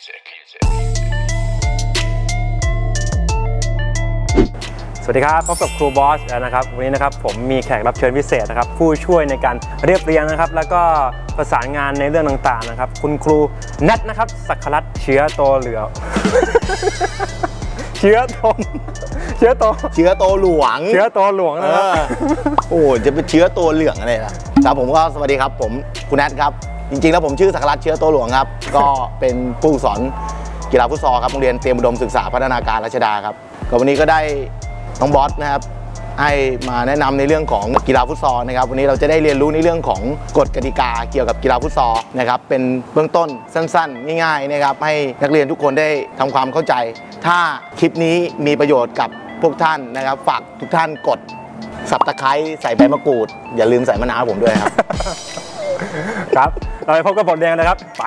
สวัสดีครับพบกับครูบอสแล้วนะครับวันนี้นะครับผมมีแขกรับเชิญพิเศษนะครับผู้ช่วยในการเรียบเรียงนะครับแล้วก็ประสานงานในเรื่องต่างๆนะครับคุณครูแนทนะครับสักขรัตน์เชื้อโตเหลือ เชื้อโตหลวงเชื้อโตหลวงนะครับโอ้จะเป็นเชื้อตัวเหลืองอะไรล่ะครับผมก็สวัสดีครับผมคุณแนทครับจริงๆแล้วผมชื่อสักขรัตน์เชื้อโตหลวงครับ ก็เป็นผู้สอนกีฬาฟุตซอลครับโรงเรียนเตรียมอุดมศึกษาพัฒนาการรัชดาครับก็วันนี้ก็ได้น้องบอสนะครับให้มาแนะนำในเรื่องของกีฬาฟุตซอลนะครับวันนี้เราจะได้เรียนรู้ในเรื่องของกฎกติกาเกี่ยวกับกีฬาฟุตซอลนะครับเป็นเบื้องต้นสั้นๆง่ายๆนะครับให้นักเรียนทุกคนได้ทำความเข้าใจถ้าคลิปนี้มีประโยชน์กับพวกท่านนะครับฝากทุกท่านกดSubscribeใส่ใบมะกรูดอย่าลืมใส่มะนาวผมด้วยครับครับเราไปพบกับบทเรียนนะครับไป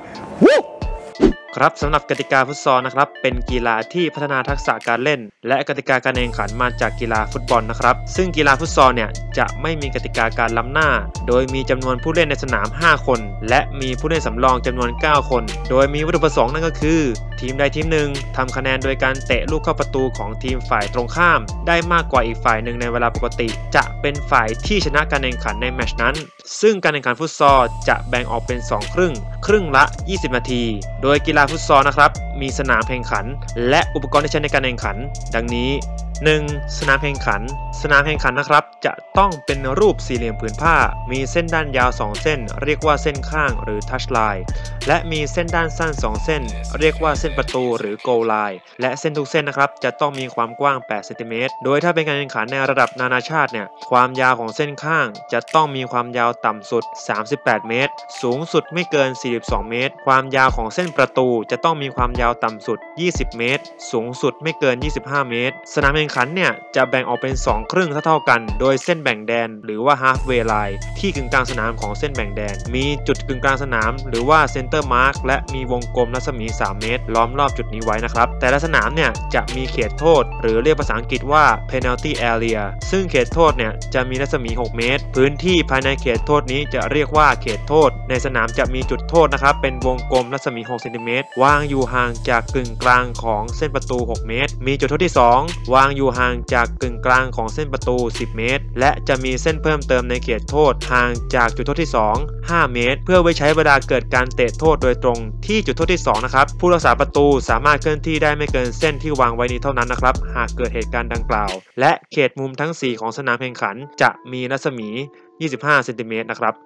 ครับสำหรับกติกาฟุตซอลนะครับเป็นกีฬาที่พัฒนาทักษะการเล่นและกติกาการแข่งขันมาจากกีฬาฟุตบอลนะครับซึ่งกีฬาฟุตซอลเนี่ยจะไม่มีกติกาการล้ำหน้าโดยมีจำนวนผู้เล่นในสนาม5คนและมีผู้เล่นสำรองจำนวน9คนโดยมีวัตถุประสงค์นั่นก็คือทีมใดทีมหนึ่งทำคะแนนโดยการเตะลูกเข้าประตูของทีมฝ่ายตรงข้ามได้มากกว่าอีกฝ่ายหนึ่งในเวลาปกติจะเป็นฝ่ายที่ชนะการแข่งขันในแมตช์นั้นซึ่งการแข่งขันฟุตซอลจะแบ่งออกเป็น2ครึ่งละ20นาทีโดยกีฬาฟุตซอลนะครับมีสนามแข่งขันและอุปกรณ์ที่ใช้ในการแข่งขันดังนี้ 1. สนามแข่งขันนะครับจะต้องเป็นรูปสี่เหลี่ยมผืนผ้ามีเส้นด้านยาว2เส้นเรียกว่าเส้นข้างหรือทัชไลน์และมีเส้นด้านสั้น2เส้นเรียกว่าเส้นประตูหรือโกลไลน์และเส้นทุกเส้นนะครับจะต้องมีความกว้าง8เซนติเมตรโดยถ้าเป็นการแข่งขันในระดับนานาชาติเนี่ยความยาวของเส้นข้างจะต้องมีความยาวต่ำสุด38เมตรสูงสุดไม่เกิน42เมตรความยาวของเส้นประตูจะต้องมีความยาวต่ำสุด20เมตรสูงสุดไม่เกิน25เมตรสนามแข่งขันเนี่ยจะแบ่งออกเป็น2ครึ่งเท่ากันโดยเส้นแบ่งแดนหรือว่า halfway line ที่กึ่งกลางสนามของเส้นแบ่งแดนมีจุดกึ่งกลางสนามหรือว่า center mark และมีวงกลมรัศมี3เมตรล้อมรอบจุดนี้ไว้นะครับแต่ละสนามเนี่ยจะมีเขตโทษหรือเรียกภาษาอังกฤษว่า penalty area ซึ่งเขตโทษเนี่ยจะมีรัศมี6เมตรพื้นที่ภายในเขตโทษนี้จะเรียกว่าเขตโทษในสนามจะมีจุดโทษนะครับเป็นวงกลมรัศมี6เซนติเมตรวางอยู่ห่างจากกึ่งกลางของเส้นประตู6เมตรมีจุดโทษที่2วางอยู่ห่างจากกึ่งกลางของเส้นประตู10เมตรและจะมีเส้นเพิ่มเติมในเขตโทษห่างจากจุดโทษที่2 5เมตรเพื่อไว้ใช้เวลาเกิดการเตะโทษโดยตรงที่จุดโทษที่2นะครับผู้รักษาประตูสามารถเคลื่อนที่ได้ไม่เกินเส้นที่วางไว้นี้เท่านั้นนะครับหากเกิดเหตุการณ์ดังกล่าวและเขตมุมทั้ง4ของสนามแข่งขันจะมีรัศมี25เซนติเมตรนะครับ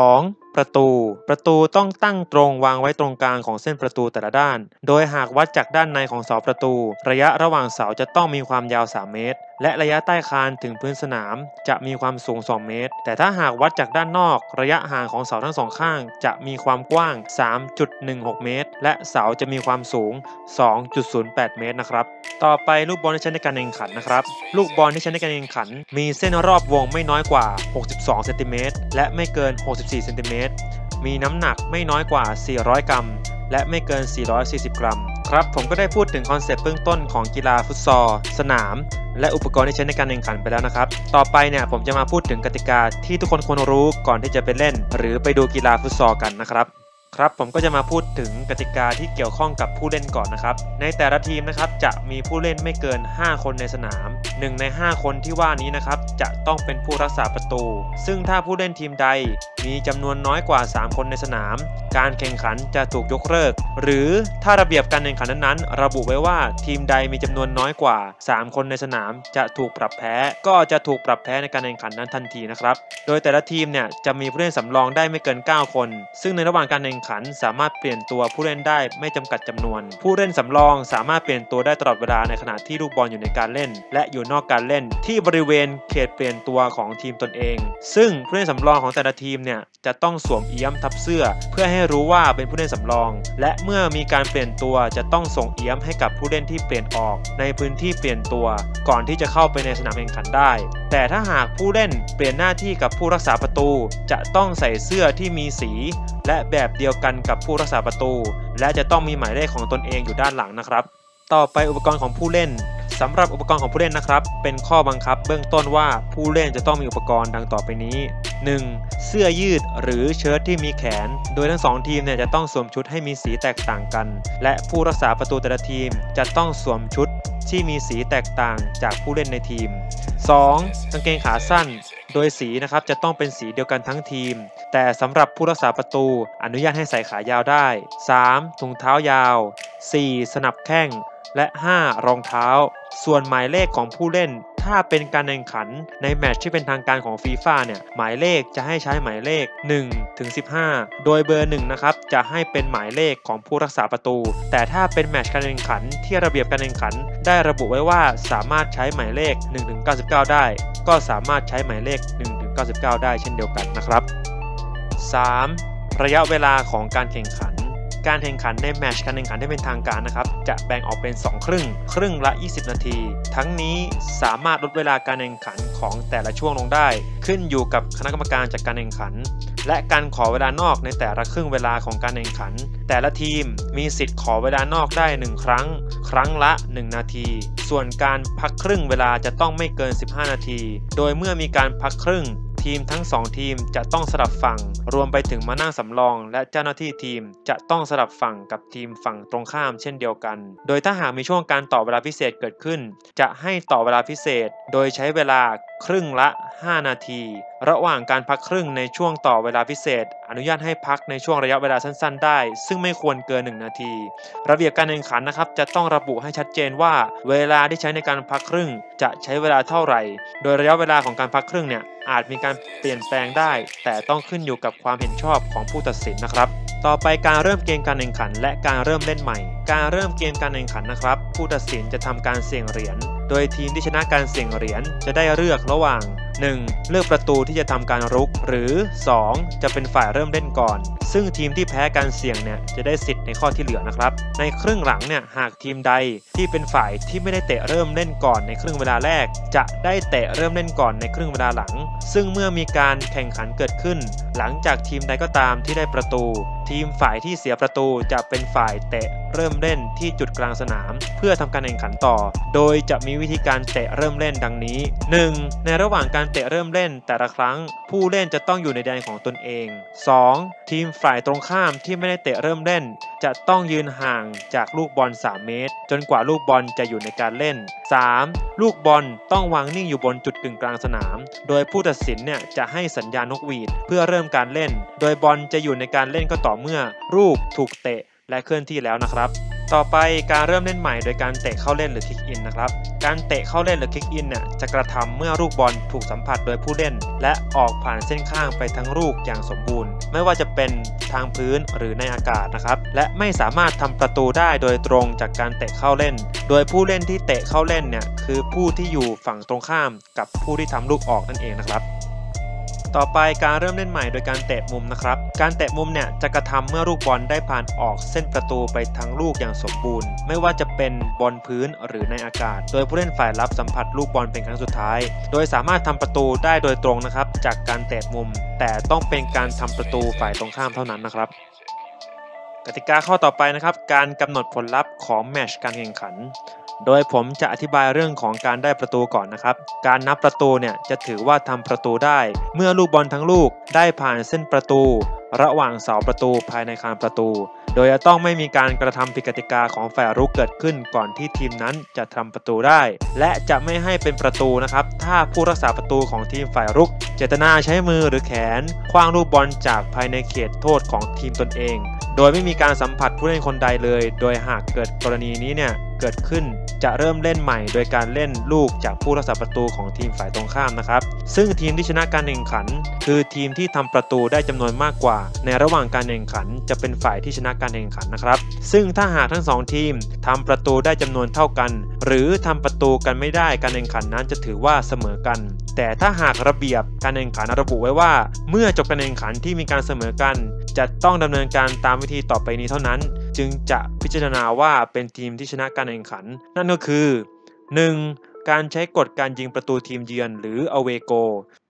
2. ประตูต้องตั้งตรงวางไว้ตรงกลางของเส้นประตูแต่ละด้านโดยหากวัดจากด้านในของเสาประตูระยะระหว่างเสาจะต้องมีความยาว3เมตรและระยะใต้คานถึงพื้นสนามจะมีความสูง2เมตรแต่ถ้าหากวัดจากด้านนอกระยะห่างของเสาทั้งสองข้างจะมีความกว้าง 3.16 เมตรและเสาจะมีความสูง 2.08 เมตรนะครับต่อไปลูกบอลที่ใช้ในการแข่งขันนะครับลูกบอลที่ใช้ในการแข่งขันมีเส้นรอบวงไม่น้อยกว่า62เซนติเมตรและไม่เกิน64เซนติเมตรมีน้ำหนักไม่น้อยกว่า400กรัมและไม่เกิน440กรัมครับผมก็ได้พูดถึงคอนเซปต์เบื้องต้นของกีฬาฟุตซอลสนามและอุปกรณ์ที่ใช้ในการแข่งขันไปแล้วนะครับต่อไปเนี่ยผมจะมาพูดถึงกติกาที่ทุกคนควรรู้ก่อนที่จะไปเล่นหรือไปดูกีฬาฟุตซอลกันนะครับผมก็จะมาพูดถึงกติกาที่เกี่ยวข้องกับผู้เล่นก่อนนะครับในแต่ละทีมนะครับจะมีผู้เล่นไม่เกิน5คนในสนาม1ใน5คนที่ว่านี้นะครับจะต้องเป็นผู้รักษาประตูซึ่งถ้าผู้เล่นทีมใดมีจำนวนน้อยกว่า3คนในสนามการแข่งขันจะถูกยกเลิกหรือถ้าระเบียบการแข่งขันนั้นๆระบุไว้ว่าทีมใดมีจำนวนน้อยกว่า3คนในสนามจะถูกปรับแพ้ก็จะถูกปรับแพ้ในการแข่งขันนั้นทันทีนะครับโดยแต่ละทีมเนี่ยจะมีผู้เล่นสำรองได้ไม่เกิน9คนซึ่งในระหว่างการแข่งขันสามารถเปลี่ยนตัวผู้เล่นได้ไม่จำกัดจำนวนผู้เล่นสำรองสามารถเปลี่ยนตัวได้ตลอดเวลาในขณะที่ลูกบอลอยู่ในการเล่นและอยู่นอกการเล่นที่บริเวณเขตเปลี่ยนตัวของทีมตนเองซึ่งผู้เล่นสำรองของแต่ละทีมเนี่ยจะต้องสวมเอี้ยมทับเสื้อเพื่อให้รู้ว่าเป็นผู้เล่นสำรองและเมื่อมีการเปลี่ยนตัวจะต้องส่งเอี้ยมให้กับผู้เล่นที่เปลี่ยนออกในพื้นที่เปลี่ยนตัวก่อนที่จะเข้าไปในสนามแข่งขันได้แต่ถ้าหากผู้เล่นเปลี่ยนหน้าที่กับผู้รักษาประตูจะต้องใส่เสื้อที่มีสีและแบบเดียวกันกับผู้รักษาประตูและจะต้องมีหมายเลขของตนเองอยู่ด้านหลังนะครับต่อไปอุปกรณ์ของผู้เล่นสำหรับอุปกรณ์ของผู้เล่นนะครับเป็นข้อบังคับเบื้องต้นว่าผู้เล่นจะต้องมีอุปกรณ์ดังต่อไปนี้ 1. เสื้อยืดหรือเชิ้ตที่มีแขนโดยทั้ง2ทีมเนี่ยจะต้องสวมชุดให้มีสีแตกต่างกันและผู้รักษาประตูแต่ละทีมจะต้องสวมชุดที่มีสีแตกต่างจากผู้เล่นในทีม 2. กางเกงขาสั้นโดยสีนะครับจะต้องเป็นสีเดียวกันทั้งทีมแต่สำหรับผู้รักษาประตูอนุญาตให้ใส่ขายาวได้ 3. ถุงเท้ายาว 4. สนับแข้งและ 5. รองเท้าส่วนหมายเลขของผู้เล่นถ้าเป็นการแข่งขันในแมตช์ที่เป็นทางการของฟีฟ่าเนี่ยหมายเลขจะให้ใช้หมายเลข1 ถึง 15โดยเบอร์1นะครับจะให้เป็นหมายเลขของผู้รักษาประตูแต่ถ้าเป็นแมตช์การแข่งขันที่ระเบียบการแข่งขันได้ระบุไว้ว่าสามารถใช้หมายเลข1 ถึง 99ได้ก็สามารถใช้หมายเลข1 ถึง 99ได้เช่นเดียวกันนะครับ 3. ระยะเวลาของการแข่งขันการแข่งขันในแมตช์การแข่งขันที่เป็นทางการนะครับจะแบ่งออกเป็น2ครึ่งละ20นาทีทั้งนี้สามารถลดเวลาการแข่งขันของแต่ละช่วงลงได้ขึ้นอยู่กับคณะกรรมการจัดการแข่งขันและการขอเวลานอกในแต่ละครึ่งเวลาของการแข่งขันแต่ละทีมมีสิทธิ์ขอเวลานอกได้1ครั้งละ1นาทีส่วนการพักครึ่งเวลาจะต้องไม่เกิน15นาทีโดยเมื่อมีการพักครึ่งทีมทั้ง2ทีมจะต้องสลับฝั่งรวมไปถึงมานั่งสำรองและเจ้าหน้าที่ทีมจะต้องสลับฝั่งกับทีมฝั่งตรงข้ามเช่นเดียวกันโดยถ้าหากมีช่วงการต่อเวลาพิเศษเกิดขึ้นจะให้ต่อเวลาพิเศษโดยใช้เวลาครึ่งละ5นาทีระหว่างการพักครึ่งในช่วงต่อเวลาพิเศษอนุญาตให้พักในช่วงระยะเวลาสั้นๆได้ซึ่งไม่ควรเกิน1นาทีระเบียบการแข่งขันนะครับจะต้องระบุให้ชัดเจนว่าเวลาที่ใช้ในการพักครึ่งจะใช้เวลาเท่าไหร่โดยระยะเวลาของการพักครึ่งเนี่ยอาจมีการเปลี่ยนแปลงได้แต่ต้องขึ้นอยู่กับความเห็นชอบของผู้ตัดสินนะครับต่อไปการเริ่มเกมการแข่งขันและการเริ่มเล่นใหม่การเริ่มเกมการแข่งขันนะครับผู้ตัดสินจะทำการเสี่ยงเหรียญโดยทีมที่ชนะการเสี่ยงเหรียญจะได้เลือกระหว่าง 1. เลือกประตูที่จะทำการรุกหรือ 2. จะเป็นฝ่ายเริ่มเล่นก่อนซึ่งทีมที่แพ้การเสี่ยงเนี่ยจะได้สิทธิ์ในข้อที่เหลือนะครับในครึ่งหลังเนี่ยหากทีมใดที่เป็นฝ่ายที่ไม่ได้เตะเริ่มเล่นก่อนในครึ่งเวลาแรกจะได้เตะเริ่มเล่นก่อนในครึ่งเวลาหลังซึ่งเมื่อมีการแข่งขันเกิดขึ้นหลังจากทีมใดก็ตามที่ได้ประตูทีมฝ่ายที่เสียประตูจะเป็นฝ่ายเตะเริ่มเล่นที่จุดกลางสนามเพื่อทำการแข่งขันต่อโดยจะมีวิธีการเตะเริ่มเล่นดังนี้ 1. ในระหว่างการเตะเริ่มเล่นแต่ละครั้งผู้เล่นจะต้องอยู่ในแดนของตนเอง 2. ทีมฝ่ายตรงข้ามที่ไม่ได้เตะเริ่มเล่นจะต้องยืนห่างจากลูกบอล3เมตรจนกว่าลูกบอลจะอยู่ในการเล่น 3. ลูกบอลต้องวางนิ่งอยู่บนจุดกึ่งกลางสนามโดยผู้ตัดสินเนี่ยจะให้สัญญาณนกหวีดเพื่อเริ่มการเล่นโดยบอลจะอยู่ในการเล่นก็ต่อเมื่อลูกถูกเตะและเคลื่อนที่แล้วนะครับต่อไปการเริ่มเล่นใหม่โดยการเตะเข้าเล่นหรือคิกอินนะครับการเตะเข้าเล่นหรือคิกอินเนี่ยจะกระทำเมื่อลูกบอลถูกสัมผัสโดยผู้เล่นและออกผ่านเส้นข้างไปทั้งลูกอย่างสมบูรณ์ไม่ว่าจะเป็นทางพื้นหรือในอากาศนะครับและไม่สามารถทำประตูได้โดยตรงจากการเตะเข้าเล่นโดยผู้เล่นที่เตะเข้าเล่นเนี่ยคือผู้ที่อยู่ฝั่งตรงข้ามกับผู้ที่ทำลูกออกนั่นเองนะครับต่อไปการเริ่มเล่นใหม่โดยการเตะมุมนะครับการเตะมุมเนี่ยจะกระทำเมื่อลูกบอลได้ผ่านออกเส้นประตูไปทั้งลูกอย่างสมบูรณ์ไม่ว่าจะเป็นบนพื้นหรือในอากาศโดยผู้เล่นฝ่ายรับสัมผัสลูกบอลเป็นครั้งสุดท้ายโดยสามารถทำประตูได้โดยตรงนะครับจากการเตะมุมแต่ต้องเป็นการทำประตูฝ่ายตรงข้ามเท่านั้นนะครับกติกาข้อต่อไปนะครับการกำหนดผลลัพธ์ของแมตช์การแข่งขันโดยผมจะอธิบายเรื่องของการได้ประตูก่อนนะครับการนับประตูเนี่ยจะถือว่าทำประตูได้เมื่อลูกบอลทั้งลูกได้ผ่านเส้นประตูระหว่างเสาประตูภายในคานประตูโดยจะต้องไม่มีการกระทำผิดกติกาของฝ่ายรุกเกิดขึ้นก่อนที่ทีมนั้นจะทำประตูได้และจะไม่ให้เป็นประตูนะครับถ้าผู้รักษาประตูของทีมฝ่ายรุกเจตนาใช้มือหรือแขนขว้างลูกบอลจากภายในเขตโทษของทีมตนเองโดยไม่มีการสัมผัสผู้เล่นคนใดเลยโดยหากเกิดกรณีนี้เนี่ยเกิดขึ้นจะเริ่มเล่นใหม่โดยการเล่นลูกจากผู้รักษาประตูของทีมฝ่ายตรงข้ามนะครับซึ่งทีมที่ชนะการแข่งขันคือทีมที่ทำประตูได้จำนวนมากกว่าในระหว่างการแข่งขันจะเป็นฝ่ายที่ชนะการแข่งขันนะครับซึ่งถ้าหากทั้ง2ทีมทำประตูได้จำนวนเท่ากันหรือทำประตูกันไม่ได้การแข่งขันนั้นจะถือว่าเสมอกันแต่ถ้าหากระเบียบการแข่งขันระบุไว้ว่าเมื่อจบการแข่งขันที่มีการเสมอกันจะต้องดำเนินการตามวิธีต่อไปนี้เท่านั้นจึงจะพิจารณาว่าเป็นทีมที่ชนะการแข่งขันนั่นก็คือ 1. การใช้กฎการยิงประตูทีมเยือนหรือ away goal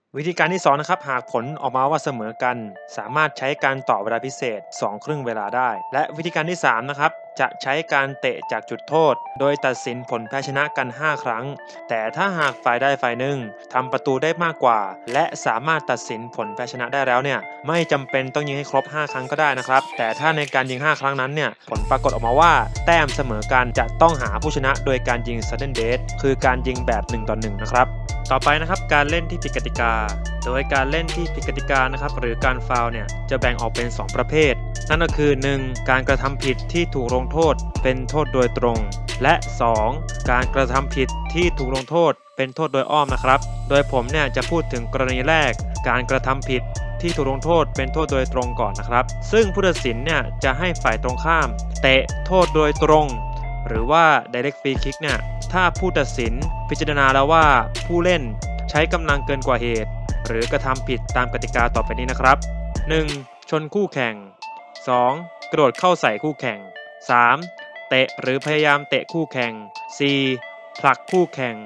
วิธีการที่2นะครับหากผลออกมาว่าเสมอกันสามารถใช้การต่อเวลาพิเศษ2ครึ่งเวลาได้และวิธีการที่3นะครับจะใช้การเตะจากจุดโทษโดยตัดสินผลแพ้ชนะกัน5ครั้งแต่ถ้าหากฝ่ายใดฝ่ายหนึ่งทำประตูได้มากกว่าและสามารถตัดสินผลแพ้ชนะได้แล้วเนี่ยไม่จำเป็นต้องยิงให้ครบ5ครั้งก็ได้นะครับแต่ถ้าในการยิง5ครั้งนั้นเนี่ยผลปรากฏออกมาว่าแต้มเสมอกันจะต้องหาผู้ชนะโดยการยิง sudden death คือการยิงแบบ1 ต่อ 1นะครับต่อไปนะครับการเล่นที่ผิดกติกาโดยการเล่นที่ผิดกติกานะครับหรือการฟาวล์เนี่ยจะแบ่งออกเป็น2ประเภทนั่นก็คือ 1. การกระทำผิดที่ถูกลงโทษเป็นโทษโดยตรงและ 2. การกระทำผิดที่ถูกลงโทษเป็นโทษโดยอ้อมนะครับโดยผมเนี่ยจะพูดถึงกรณีแรกการกระทำผิดที่ถูกลงโทษเป็นโทษโดยตรงก่อนนะครับซึ่งผู้ตัดสินเนี่ยจะให้ฝ่ายตรงข้ามเตะโทษโดยตรงหรือว่า direct free kick เนี่ยถ้าผู้ตัดสินพิจารณาแล้วว่าผู้เล่นใช้กำลังเกินกว่าเหตุหรือกระทำผิดตามกติกาต่อไปนี้นะครับ 1. ชนคู่แข่ง 2. กระโดดเข้าใส่คู่แข่ง 3. เตะหรือพยายามเตะคู่แข่ง 4. ผลักคู่แข่ง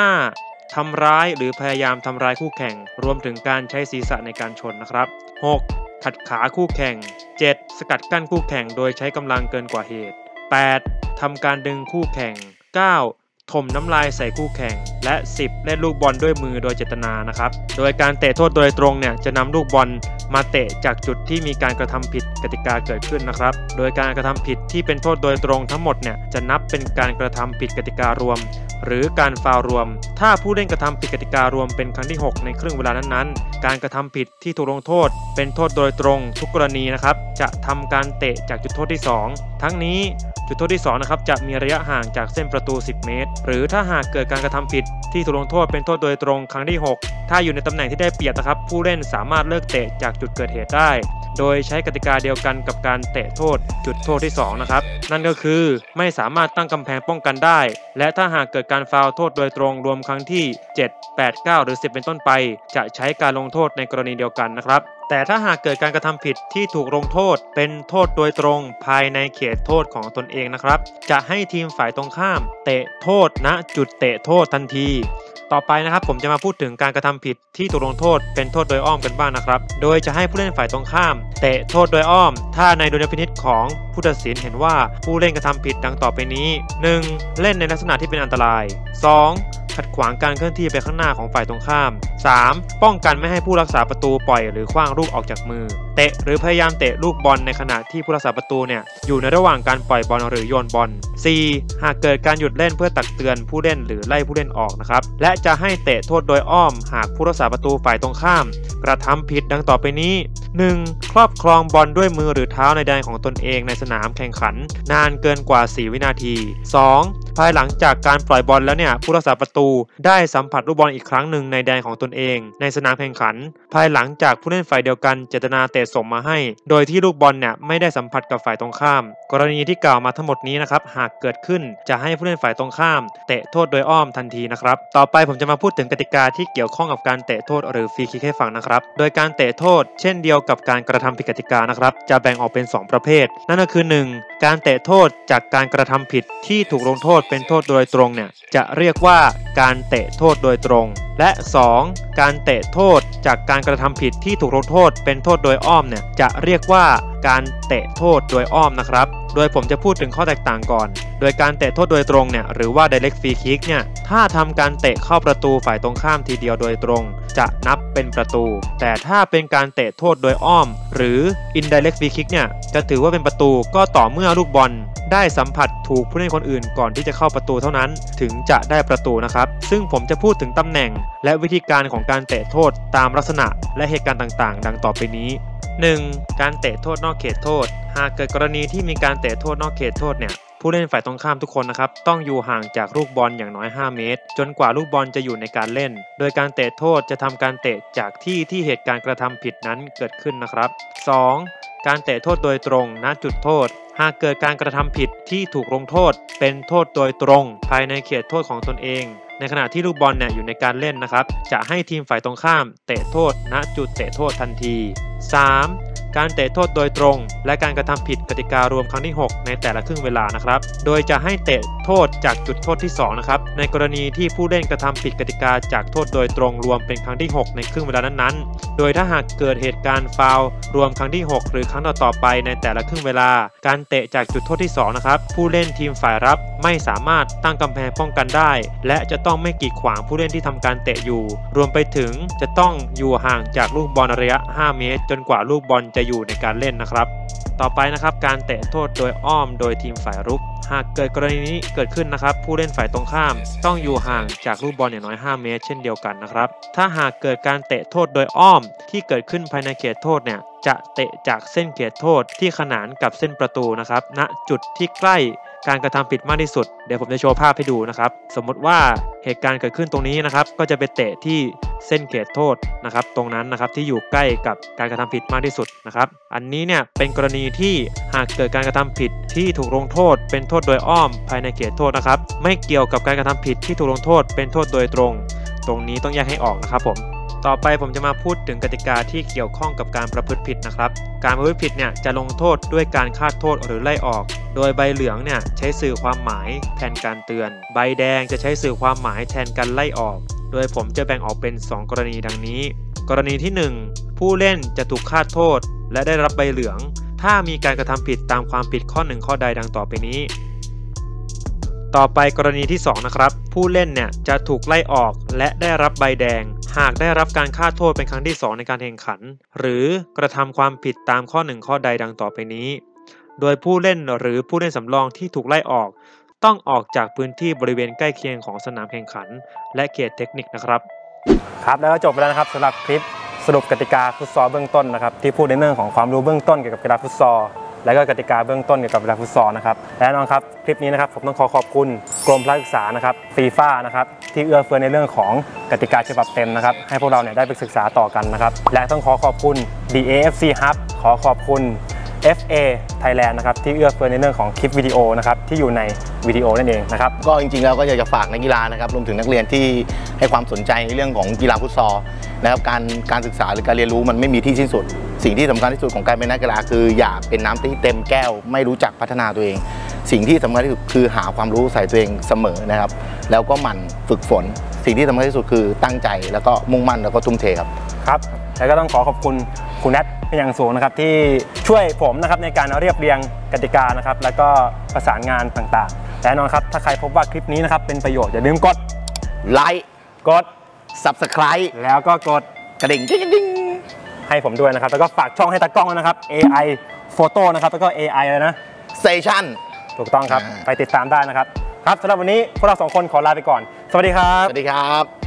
5. ทำร้ายหรือพยายามทำร้ายคู่แข่งรวมถึงการใช้ศีรษะในการชนนะครับ 6. ขัดขาคู่แข่ง 7. สกัดกั้นคู่แข่งโดยใช้กำลังเกินกว่าเหตุ 8. ทำการดึงคู่แข่ง 9. ถมน้ำลายใส่คู่แข่งและ 10. เล่นลูกบอลด้วยมือโดยเจตนานะครับโดยการเตะโทษโดยตรงเนี่ยจะนำลูกบอลมาเตะจากจุดที่มีการกระทำผิดกติกาเกิดขึ้นนะครับโดยการกระทำผิดที่เป็นโทษโดยตรงทั้งหมดเนี่ยจะนับเป็นการกระทำผิดกติการวมหรือการฟาวล์รวมถ้าผู้เล่นกระทำผิดกติการวมเป็นครั้งที่6ในครึ่งเวลานั้นๆการกระทำผิดที่ถูกลงโทษเป็นโทษโดยตรงทุกกรณีนะครับจะทำการเตะจากจุดโทษที่2ทั้งนี้จุดโทษที่2นะครับจะมีระยะห่างจากเส้นประตู10 เมตรหรือถ้าหากเกิดการกระทำผิดที่ถูกลงโทษเป็นโทษโดยตรงครั้งที่6ถ้าอยู่ในตำแหน่งที่ได้เปรียบนะครับผู้เล่นสามารถเลิกเตะจากจุดเกิดเหตุได้โดยใช้กติกาเดียวกันกับการเตะโทษจุดโทษที่2นะครับนั่นก็คือไม่สามารถตั้งกำแพงป้องกันได้และถ้าหากเกิดการฟาวล์โทษโดยตรงรวมครั้งที่7 8 9หรือ10เป็นต้นไปจะใช้การลงโทษในกรณีเดียวกันนะครับแต่ถ้าหากเกิดการกระทำผิดที่ถูกลงโทษเป็นโทษโดยตรงภายในเขตโทษของตนเองนะครับจะให้ทีมฝ่ายตรงข้ามเตะโทษณจุดเตะโทษทันทีต่อไปนะครับผมจะมาพูดถึงการกระทำผิดที่ถูกลงโทษเป็นโทษโดยอ้อมกันบ้างนะครับโดยจะให้ผู้เล่นฝ่ายตรงข้ามเตะโทษโดยอ้อมถ้าในดุลยพินิจของผู้ตัดสินเห็นว่าผู้เล่นกระทำผิดดังต่อไปนี้ 1. เล่นในลักษณะที่เป็นอันตราย 2. ขัดขวางการเคลื่อนที่ไปข้างหน้าของฝ่ายตรงข้าม 3. ป้องกันไม่ให้ผู้รักษาประตูปล่อยหรือขว้างลูกออกจากมือเตะหรือพยายามเตะลูกบอลในขณะที่ผู้รักษาประตูเนี่ยอยู่ในระหว่างการปล่อยบอลหรือโยนบอล 4. หากเกิดการหยุดเล่นเพื่อตักเตือนผู้เล่นหรือไล่ผู้เล่นออกนะครับและจะให้เตะโทษโดยอ้อมหากผู้รักษาประตูฝ่ายตรงข้ามกระทำผิดดังต่อไปนี้ 1. ครอบครองบอลด้วยมือหรือเท้าในแดนของตนเองในสนามแข่งขันนานเกินกว่า4วินาที 2. ภายหลังจากการปล่อยบอลแล้วเนี่ยผู้รักษาประตูได้สัมผัสลูกบอลอีกครั้งหนึ่งในแดนของตนเองในสนามแข่งขันภายหลังจากผู้เล่นฝ่ายเดียวกันเจตนาเตะส่งมาให้โดยที่ลูกบอลเนี่ยไม่ได้สัมผัสกับฝ่ายตรงข้ามกรณีที่กล่าวมาทั้งหมดนี้นะครับหากเกิดขึ้นจะให้ผู้เล่นฝ่ายตรงข้ามเตะโทษโดยอ้อมทันทีนะครับต่อไปผมจะมาพูดถึงกติกาที่เกี่ยวข้องกับการเตะโทษหรือฟรีคิกให้ฟังนะครับโดยการเตะโทษเช่นเดียวกับการกระทำผิดกติกานะครับจะแบ่งออกเป็น2ประเภทนั่นก็คือ 1. การเตะโทษจากการกระทำผิดที่ถูกลงโทษเป็นโทษโดยตรงเนี่ยจะเรียกว่าการเตะโทษโดยตรงและ 2. การเตะโทษจากการกระทำผิดที่ถูกลงโทษเป็นโทษโดยอ้อมเนี่ยจะเรียกว่าการเตะโทษโดยอ้อมนะครับโดยผมจะพูดถึงข้อแตกต่างก่อนโดยการเตะโทษโดยตรงเนี่ยหรือว่า direct free kick เนี่ยถ้าทำการเตะเข้าประตูฝ่ายตรงข้ามทีเดียวโดยตรงจะนับเป็นประตูแต่ถ้าเป็นการเตะโทษโดยอ้อมหรือ indirect free kick เนี่ยจะถือว่าเป็นประตูก็ต่อเมื่อลูกบอลได้สัมผัสถูกผู้เล่นคนอื่นก่อนที่จะเข้าประตูเท่านั้นถึงจะได้ประตูนะครับซึ่งผมจะพูดถึงตำแหน่งและวิธีการของการเตะโทษตามลักษณะและเหตุการณ์ต่างๆดังต่อไปนี้ 1. การเตะโทษนอกเขตโทษหากเกิดกรณีที่มีการเตะโทษนอกเขตโทษเนี่ยผู้เล่นฝ่ายตรงข้ามทุกคนนะครับต้องอยู่ห่างจากลูกบอลอย่างน้อย5 เมตรจนกว่าลูกบอลจะอยู่ในการเล่นโดยการเตะโทษจะทำการเตะจากที่เหตุการณ์กระทำผิดนั้นเกิดขึ้นนะครับ 2. การเตะโทษโดยตรงณจุดโทษหากเกิดการกระทำผิดที่ถูกลงโทษเป็นโทษโดยตรงภายในเขตโทษของตนเองในขณะที่ลูกบอลเนี่ยอยู่ในการเล่นนะครับจะให้ทีมฝ่ายตรงข้ามเตะโทษณจุดเตะโทษทันที 3. การเตะโทษโดยตรงและการกระทำผิดกติการวมครั้งที่ 6 ในแต่ละครึ่งเวลานะครับโดยจะให้เตะโทษจากจุดโทษที่2นะครับในกรณีที่ผู้เล่นกระทำผิดกติกาจากโทษโดยตรงรวมเป็นครั้งที่ 6 ในครึ่งเวลานั้นๆโดยถ้าหากเกิดเหตุการณ์ฟาวล์รวมครั้งที่ 6 หรือครั้งต่อไปในแต่ละครึ่งเวลาการเตะจากจุดโทษที่2นะครับผู้เล่นทีมฝ่ายรับไม่สามารถตั้งกำแพงป้องกันได้และจะต้องไม่กีดขวางผู้เล่นที่ทำการเตะอยู่รวมไปถึงจะต้องอยู่ห่างจากลูกบอลระยะ 5 เมตรจนกว่าลูกบอลจะอยู่ในการเล่นนะครับต่อไปนะครับการเตะโทษโดยอ้อมโดยทีมฝ่ายรุกหากเกิดกรณีนี้เกิดขึ้นนะครับผู้เล่นฝ่ายตรงข้ามต้องอยู่ห่างจากลูกบอลอย่างน้อย 5 เมตรเช่นเดียวกันนะครับถ้าหากเกิดการเตะโทษโดยอ้อมที่เกิดขึ้นภายในเขตโทษเนี่ยจะเตะจากเส้นเขตโทษที่ขนานกับเส้นประตูนะครับณจุดที่ใกล้การกระทำผิดมากที่สุดเดี๋ยวผมจะโชว์ภาพให้ดูนะครับสมมติว่าเหตุการณ์เกิดขึ้นตรงนี้นะครับก็จะไปเตะที่เส้นเขตโทษนะครับตรงนั้นนะครับที่อยู่ใกล้กับการกระทำผิดมากที่สุดนะครับอันนี้เนี่ยเป็นกรณีที่หากเกิดการกระทำผิดที่ถูกลงโทษเป็นโทษโดยอ้อมภายในเขตโทษนะครับไม่เกี่ยวกับการกระทำผิดที่ถูกลงโทษเป็นโทษโดยตรงนี้ต้องแยกให้ออกนะครับผมต่อไปผมจะมาพูดถึงกติกาที่เกี่ยวข้องกับการประพฤติผิดนะครับการประพฤติผิดเนี่ยจะลงโทษด้วยการฆาตโทษหรือไล่ออกโดยใบเหลืองเนี่ยใช้สื่อความหมายแทนการเตือนใบแดงจะใช้สื่อความหมายแทนการไล่ออกโดยผมจะแบ่งออกเป็น2กรณีดังนี้กรณีที่1ผู้เล่นจะถูกฆาตโทษและได้รับใบเหลืองถ้ามีการกระทำผิดตามความผิดข้อ1ข้อใดดังต่อไปนี้ต่อไปกรณีที่2นะครับผู้เล่นเนี่ยจะถูกไล่ออกและได้รับใบแดงหากได้รับการฆ่าโทษเป็นครั้งที่2ในการแข่งขันหรือกระทำความผิดตามข้อ1ข้อใดดังต่อไปนี้โดยผู้เล่นหรือผู้เล่นสำรองที่ถูกไล่ออกต้องออกจากพื้นที่บริเวณใกล้เคียงของสนามแข่งขันและเขตเทคนิคนะครับครับแล้วก็จบไปแล้วนะครับสำหรับคลิปสรุปกติกาฟุตซอลเบื้องต้นนะครับที่พูดในเรื่องของความรู้เบื้องต้นเกี่ยวกับกีฬาฟุตซอลและก็กติกาเบื้องต้นเกี่ยวกับกีฬาฟุตซอลนะครับและแน่นอนครับคลิปนี้นะครับผมต้องขอบคุณกรมพละศึกษานะครับฟีฟ่านะครับที่เอื้อเฟื้อในเรื่องของกติกาฉบับเต็มนะครับให้พวกเราเนี่ยได้ไปศึกษาต่อกันนะครับและต้องขอบคุณ DAFC Hub ขอบคุณ FA Thailand นะครับที่เอื้อเฟื้อในเรื่องของคลิปวิดีโอนะครับที่อยู่ในวิดีโอนั่นเองนะครับก็จริงๆแล้วก็อยากจะฝากนักกีฬานะครับรวมถึงนักเรียนที่ให้ความสนใจในเรื่องของกีฬาฟุตซอลนะครับการศึกษาหรือการเรียนรู้มันไม่มีที่สิ้นสุดสิ่งที่สำคัญที่สุดของการเป็นนักกีฬาคืออย่าเป็นน้ำที่เต็มแก้วไม่รู้จักพัฒนาตัวเองสิ่งที่สำคัญที่สุดคือหาความรู้ใส่ตัวเองเสมอนะครับแล้วก็หมั่นฝึกฝนสิ่งที่สำคัญที่สุดคือตั้งใจแล้วก็มุ่งมั่นแล้วก็ทุ่มเทครับแล้วก็ต้องขอบคุณคุณแนทเป็นอย่างสูงนะครับที่ช่วยผมนะครับในการเรียบเรียงกติกานะครับแล้วก็ประสานงานต่างๆและแน่นอนครับถ้าใครพบว่าคลิปนี้นะครับเป็นประโยชน์อย่าลืมกดไลค์กด Subscribe แล้วก็กดกระดิ่งกิ๊งให้ผมด้วยนะครับแล้วก็ฝากช่องให้ตากล้องนะครับ AI Photo นะครับแล้วก็ AI เลยนะ Station ถูกต้องครับไปติดตามได้นะครับสำหรับวันนี้พวกเรา2คนขอลาไปก่อนสวัสดีครับสวัสดีครับ